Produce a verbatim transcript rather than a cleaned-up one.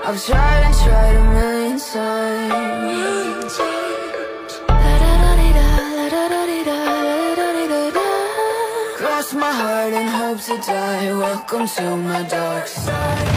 I've tried and tried a million times. Cross my heart and hope to die. Welcome to my dark side.